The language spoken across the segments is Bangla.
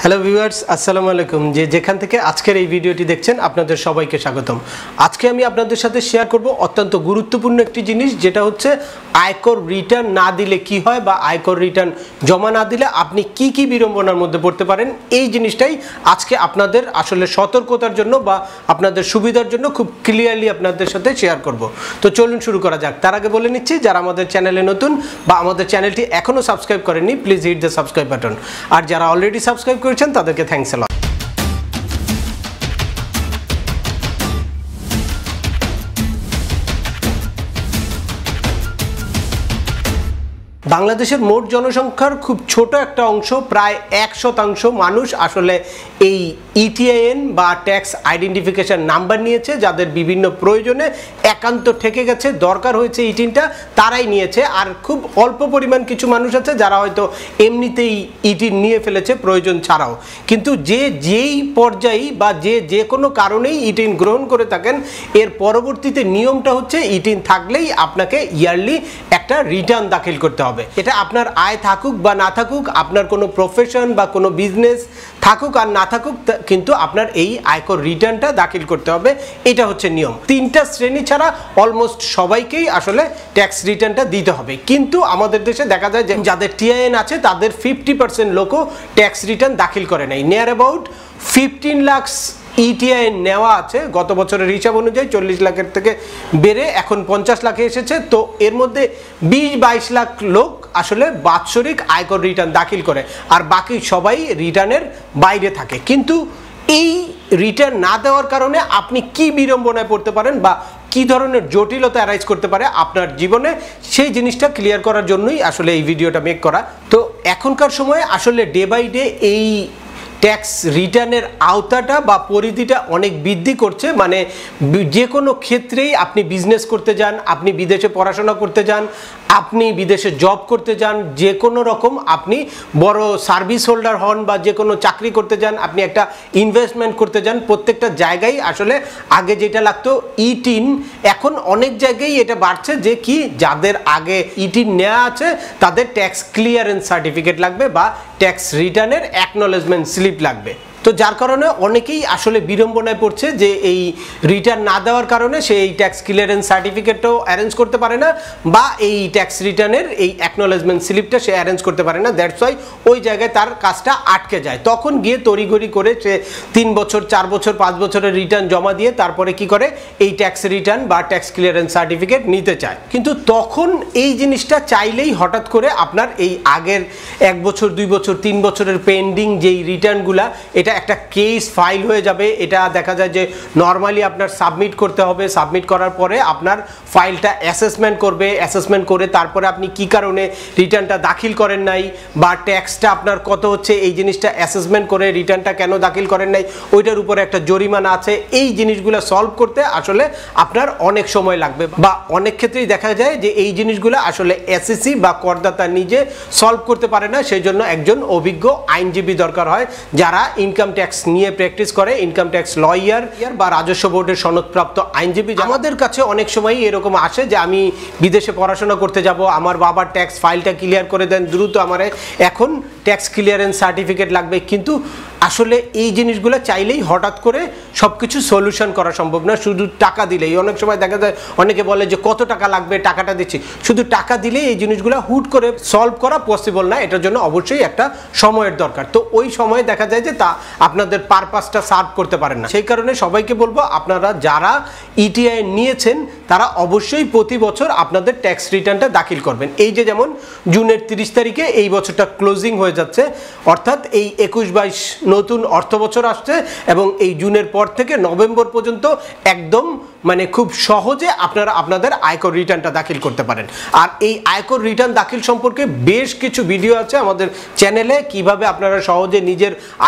হ্যালো ভিউয়ার্স, আসসালামু আলাইকুম। যেখান থেকে আজকের এই ভিডিওটি দেখছেন আপনাদের সবাইকে স্বাগতম। আজকে আমি আপনাদের সাথে শেয়ার করব অত্যন্ত গুরুত্বপূর্ণ একটি জিনিস, যেটা হচ্ছে আয়কর রিটার্ন না দিলে কি হয় বা আয়কর রিটার্ন জমা না দিলে আপনি কি কি বিড়ম্বনার মধ্যে পড়তে পারেন। এই জিনিসটাই আজকে আপনাদের আসলে সতর্কতার জন্য বা আপনাদের সুবিধার জন্য খুব ক্লিয়ারলি আপনাদের সাথে শেয়ার করব। তো চলুন শুরু করা যাক। তার আগে বলে নিচ্ছি, যারা আমাদের চ্যানেলে নতুন বা আমাদের চ্যানেলটি এখনও সাবস্ক্রাইব করেননি, please hit the subscribe button. আর যারা অলরেডি সাবস্ক্রাইব করেছেন তাদেরকে থ্যাঙ্কস আ লট। বাংলাদেশের মোট জনসংখ্যার খুব ছোট একটা অংশ, প্রায় 1% মানুষ আসলে এই ইটিআইএন বা ট্যাক্স আইডেন্টিফিকেশন নাম্বার নিয়েছে। যাদের বিভিন্ন প্রয়োজনে একান্ত ঠেকে গেছে, দরকার হয়েছে ইটিনটা, তারাই নিয়েছে। আর খুব অল্প পরিমাণ কিছু মানুষ আছে যারা হয়তো এমনিতেই ইটিন নিয়ে ফেলেছে প্রয়োজন ছাড়াও। কিন্তু যেই পর্যায়ে বা যে কোনো কারণেই ইটিন গ্রহণ করে থাকেন, এর পরবর্তীতে নিয়মটা হচ্ছে ইটিন থাকলেই আপনাকে ইয়ারলি একটা রিটার্ন দাখিল করতে হবে। এটা আপনার আয় থাকুক বা না থাকুক, আপনার কোনো প্রফেশন বা কোনো বিজনেস থাকুক আর না থাকুক, কিন্তু আপনার এই আয়কর রিটার্নটা দাখিল করতে হবে। এটা হচ্ছে নিয়ম। 3টা শ্রেণী ছাড়া অলমোস্ট সবাইকেই আসলে ট্যাক্স রিটার্নটা দিতে হবে। কিন্তু আমাদের দেশে দেখা যায় যে যাদের টিআইএন আছে তাদের 50% লোকও ট্যাক্স রিটার্ন দাখিল করে নাই। নিয়ার অ্যাবাউট 15 লাখ ইটিআইএন নেওয়া আছে। গত বছরের হিসাব অনুযায়ী 40 লাখের থেকে বেড়ে এখন 50 লাখে এসেছে। তো এর মধ্যে 20-22 লাখ লোক আসলে বাৎসরিক আয়কর রিটার্ন দাখিল করে, আর বাকি সবাই রিটার্নের বাইরে থাকে। কিন্তু এই রিটার্ন না দেওয়ার কারণে আপনি কি বিড়ম্বনায় পড়তে পারেন বা কি ধরনের জটিলতা অ্যারাইজ করতে পারে আপনার জীবনে, সেই জিনিসটা ক্লিয়ার করার জন্যই আসলে এই ভিডিওটা মেক করা। তো এখনকার সময়ে আসলে ডে বাই ডে এই ট্যাক্স রিটার্নের আওতাটা বা পরিধিটা অনেক বৃদ্ধি করছে। মানে যে কোনো ক্ষেত্রেই আপনি বিজনেস করতে যান, আপনি বিদেশে পড়াশোনা করতে যান, আপনি বিদেশে জব করতে যান, যে কোনো রকম আপনি বড় সার্ভিস হোল্ডার হন বা যে কোনো চাকরি করতে যান, আপনি একটা ইনভেস্টমেন্ট করতে যান, প্রত্যেকটা জায়গায় আসলে আগে যেটা লাগতো ইটিন, এখন অনেক জায়গায় এটা বাড়ছে যে কি যাদের আগে ইটিন নেওয়া আছে তাদের ট্যাক্স ক্লিয়ারেন্স সার্টিফিকেট লাগবে বা ট্যাক্স রিটার্নের অ্যাকনোলেজমেন্ট স্লিপ লাগবে। তো যার কারণে অনেকেই আসলে বিড়ম্বনায় পড়ছে যে এই রিটার্ন না দেওয়ার কারণে সে এই ট্যাক্স ক্লিয়ারেন্স সার্টিফিকেটও অ্যারেঞ্জ করতে পারে না বা এই ট্যাক্স রিটার্নের এই অ্যাকনোলেজমেন্ট স্লিপটা সে অ্যারেঞ্জ করতে পারে না। দ্যাটস ওয়াই ওই জায়গায় তার কাজটা আটকে যায়। তখন গিয়ে তড়িঘড়ি করে সে 3 বছর 4 বছর 5 বছরের রিটার্ন জমা দিয়ে তারপরে কি করে এই ট্যাক্স রিটার্ন বা ট্যাক্স ক্লিয়ারেন্স সার্টিফিকেট নিতে চায়। কিন্তু তখন এই জিনিসটা চাইলেই হঠাৎ করে আপনার এই আগের 1 বছর 2 বছর 3 বছরের পেন্ডিং যেই রিটার্নগুলা, এটা একটা কেস ফাইল হয়ে যাবে। এটা দেখা যায় যে নর্মালি আপনার সাবমিট করতে হবে। সাবমিট করার পরে আপনার ফাইলটা অ্যাসেসমেন্ট করবে। অ্যাসেসমেন্ট করে তারপরে আপনি কি কারণে রিটার্নটা দাখিল করেন নাই বা ট্যাক্সটা আপনার কত হচ্ছে, এই জিনিসটা অ্যাসেসমেন্ট করে রিটার্নটা কেন দাখিল করেন নাই, ওইটার উপরে একটা জরিমানা আছে। এই জিনিসগুলো সলভ করতে আসলে আপনার অনেক সময় লাগবে বা অনেক ক্ষেত্রেই দেখা যায় যে এই জিনিসগুলো আসলে এসএসসি বা করদাতা নিজে সলভ করতে পারে না। সেই জন্য একজন অভিজ্ঞ আইনজীবী দরকার হয় যারা ইনকাম ট্যাক্স নিয়ে প্র্যাকটিস করে, ইনকাম ট্যাক্স লয়ার বা রাজস্ব বোর্ডের সনদপ্রাপ্ত আইনজীবী। আমাদের কাছে অনেক সময় এরকম আসে যে আমি বিদেশে পড়াশোনা করতে যাব, আমার বাবার ট্যাক্স ফাইলটা ক্লিয়ার করে দেন দ্রুত, আমার এখন ট্যাক্স ক্লিয়ারেন্স সার্টিফিকেট লাগবে। কিন্তু আসলে এই জিনিসগুলো চাইলেই হঠাৎ করে সব কিছু সলিউশন করা সম্ভব না শুধু টাকা দিলেই। অনেক সময় দেখা যায় অনেকে বলে যে কত টাকা লাগবে, টাকাটা দিচ্ছি। শুধু টাকা দিলেই এই জিনিসগুলো হুট করে সলভ করা পসিবল না। এটার জন্য অবশ্যই একটা সময়ের দরকার। তো ওই সময়ে দেখা যায় যে তা আপনাদের পারপাসটা সার্ভ করতে পারেন না। সেই কারণে সবাইকে বলবো, আপনারা যারা ইটিআই নিয়েছেন তারা অবশ্যই প্রতি বছর আপনাদের ট্যাক্স রিটার্নটা দাখিল করবেন। এই যে যেমন জুনের 30 তারিখে এই বছরটা ক্লোজিং হয়ে যাচ্ছে, অর্থাৎ এই 21-22 নতুন অর্থ বছর আসছে এবং এই জুনের পর থেকে নভেম্বর পর্যন্ত একদম মানে খুব সহজে আপনারা আপনাদের আয়কর রিটার্নটা দাখিল করতে পারেন। আর এই আয়কর রিটার্ন দাখিল সম্পর্কে বেশ কিছু ভিডিও আছে আমাদের চ্যানেলে, কিভাবে আপনারা সহজে নিজের আয়কর রিটার্ন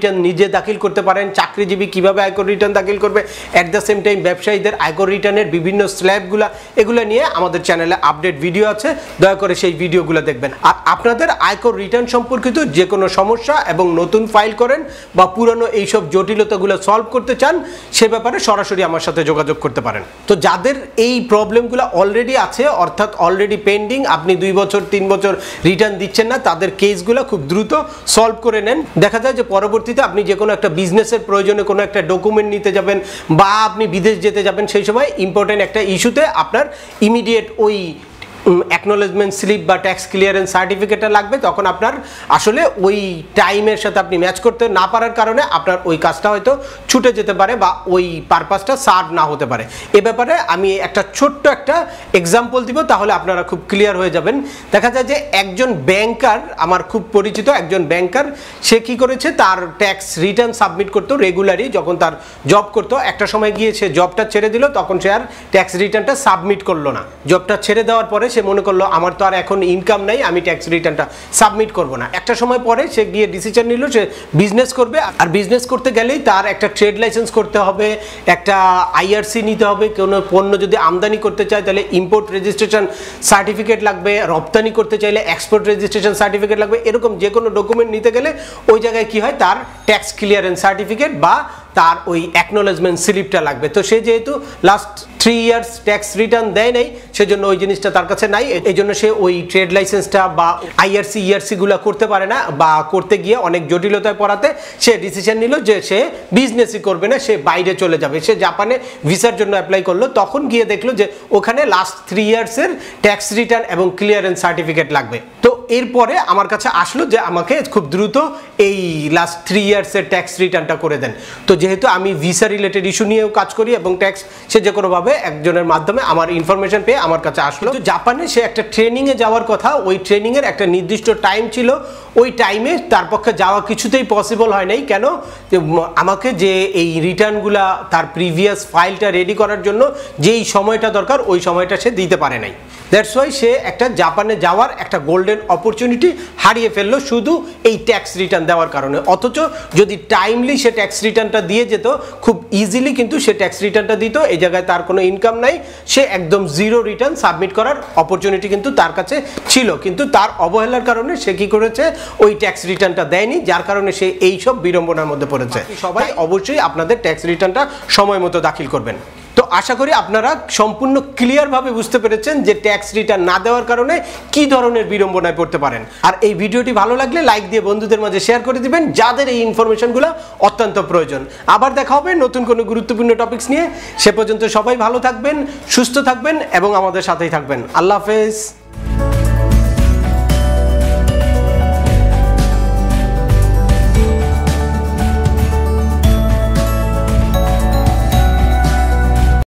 রিটার্ন নিজে দাখিল করতে পারেন, চাকরিজীবী কিভাবে আয়কর রিটার্ন দাখিল করবে, অ্যাট দ্য সেম টাইম ব্যবসায়ীদের আয়কর রিটার্নের বিভিন্ন স্ল্যাবগুলো, এগুলো নিয়ে আমাদের চ্যানেলে আপডেট ভিডিও আছে, দয়া করে সেই ভিডিওগুলো দেখবেন। আর আপনাদের আয়কর রিটার্ন সম্পর্কিত যে কোনো সমস্যা এবং নতুন ফাইল করেন বা পুরনো এইসব জটিলতাগুলো সলভ করতে চান, সে ব্যাপারে সরাসরি আমার সাথে যোগাযোগ করতে পারেন। তো যাদের এই প্রবলেমগুলো অলরেডি আছে, অর্থাৎ অলরেডি পেন্ডিং, আপনি 2 বছর 3 বছর রিটার্ন দিচ্ছেন না, তাদের কেসগুলো খুব দ্রুত সলভ করে নেন। দেখা যায় যে পরবর্তীতে আপনি যে কোনো একটা বিজনেসের প্রয়োজনে কোনো একটা ডকুমেন্ট নিতে যাবেন বা আপনি বিদেশ যেতে যাবেন, সেই সময় ইম্পর্টেন্ট একটা ইস্যুতে আপনার ইমিডিয়েট ওই অ্যাকনোলেজমেন্ট স্লিপ বা ট্যাক্স ক্লিয়ারেন্স সার্টিফিকেটটা লাগবে, তখন আপনার আসলে ওই টাইমের সাথে আপনি ম্যাচ করতে না পারার কারণে আপনার ওই কাজটা হয়তো ছুটে যেতে পারে বা ওই পারপাসটা সার্ভ না হতে পারে। এ ব্যাপারে আমি একটা ছোট্ট একটা এক্সাম্পল দিব, তাহলে আপনারা খুব ক্লিয়ার হয়ে যাবেন। দেখা যায় যে একজন ব্যাংকার, আমার খুব পরিচিত একজন ব্যাংকার, সে কি করেছে, তার ট্যাক্স রিটার্ন সাবমিট করতো রেগুলারই যখন তার জব করতো। একটা সময় গিয়ে সে জবটা ছেড়ে দিল, তখন সে আর ট্যাক্স রিটার্নটা সাবমিট করলো না। জবটা ছেড়ে দেওয়ার পরে সে মনে করলো আমার তো আর এখন ইনকাম নাই, আমি ট্যাক্স রিটার্নটা সাবমিট করব না। একটা সময় পরে সে গিয়ে ডিসিশন নিল সে বিজনেস করবে। আর বিজনেস করতে গেলেই তার একটা ট্রেড লাইসেন্স করতে হবে, একটা আইআরসি নিতে হবে, কোনো পণ্য যদি আমদানি করতে চায় তাহলে ইম্পোর্ট রেজিস্ট্রেশন সার্টিফিকেট লাগবে, রপ্তানি করতে চাইলে এক্সপোর্ট রেজিস্ট্রেশন সার্টিফিকেট লাগবে। এরকম যে কোনো ডকুমেন্ট নিতে গেলে ওই জায়গায় কি হয়, তার ট্যাক্স ক্লিয়ারেন্স সার্টিফিকেট বা তার ওই অ্যাকনোলেজমেন্ট স্লিপটা লাগবে। তো সে যেহেতু লাস্ট 3 ইয়ার্স ট্যাক্স রিটার্ন দেয় নাই, সেজন্য ওই জিনিসটা তার কাছে নাই। এই জন্য সে ওই ট্রেড লাইসেন্সটা বা আইআরসি ইআরসিগুলো করতে পারে না, বা করতে গিয়ে অনেক জটিলতায় পড়াতে সে ডিসিশন নিল যে সে বিজনেসই করবে না, সে বাইরে চলে যাবে। সে জাপানে ভিসার জন্য অ্যাপ্লাই করলো, তখন গিয়ে দেখলো যে ওখানে লাস্ট 3 ইয়ার্সের ট্যাক্স রিটার্ন এবং ক্লিয়ারেন্স সার্টিফিকেট লাগবে। তো এরপরে আমার কাছে আসলো যে আমাকে খুব দ্রুত এই লাস্ট 3 ইয়ার্সের ট্যাক্স রিটার্নটা করে দেন। তো যেহেতু আমি ভিসা রিলেটেড ইস্যু নিয়েও কাজ করি এবং ট্যাক্স, সে যে কোনোভাবে একজনের মাধ্যমে আমার ইনফরমেশন পেয়ে আমার কাছে আসলো। তো জাপানে সে একটা ট্রেনিংয়ে যাওয়ার কথা, ওই ট্রেনিংয়ের একটা নির্দিষ্ট টাইম ছিল, ওই টাইমে তার পক্ষে যাওয়া কিছুতেই পসিবল হয় নাই। কেন, আমাকে যে এই রিটার্নগুলা তার প্রিভিয়াস ফাইলটা রেডি করার জন্য যেই সময়টা দরকার ওই সময়টা সে দিতে পারে নাই। দ্যাটস ওয়াই সে একটা জাপানে যাওয়ার একটা গোল্ডেন অপরচুনিটি হারিয়ে ফেললো শুধু এই ট্যাক্স রিটার্ন দেওয়ার কারণে। অথচ যদি টাইমলি সে ট্যাক্স রিটার্নটা দিয়ে যেত, খুব ইজিলি কিন্তু সে ট্যাক্স রিটার্নটা দিত। এই জায়গায় তার কোনো ইনকাম নাই, সে একদম জিরো রিটার্ন সাবমিট করার অপরচুনিটি কিন্তু তার কাছে ছিল, কিন্তু তার অবহেলার কারণে সে কি করেছে, ওই ট্যাক্স রিটার্নটা দেয়নি, যার কারণে সে এইসব বিড়ম্বনার মধ্যে পড়েছে। সবাই অবশ্যই আপনাদের ট্যাক্স রিটার্নটা সময় মতো দাখিল করবেন। তো আশা করি আপনারা সম্পূর্ণ ক্লিয়ারভাবে বুঝতে পেরেছেন যে ট্যাক্স রিটার্ন না দেওয়ার কারণে কি ধরনের বিড়ম্বনায় পড়তে পারেন। আর এই ভিডিওটি ভালো লাগলে লাইক দিয়ে বন্ধুদের মাঝে শেয়ার করে দিবেন, যাদের এই ইনফরমেশনগুলো অত্যন্ত প্রয়োজন। আবার দেখা হবে নতুন কোনো গুরুত্বপূর্ণ টপিকস নিয়ে। সে পর্যন্ত সবাই ভালো থাকবেন, সুস্থ থাকবেন এবং আমাদের সাথেই থাকবেন। আল্লাহ হাফেজ।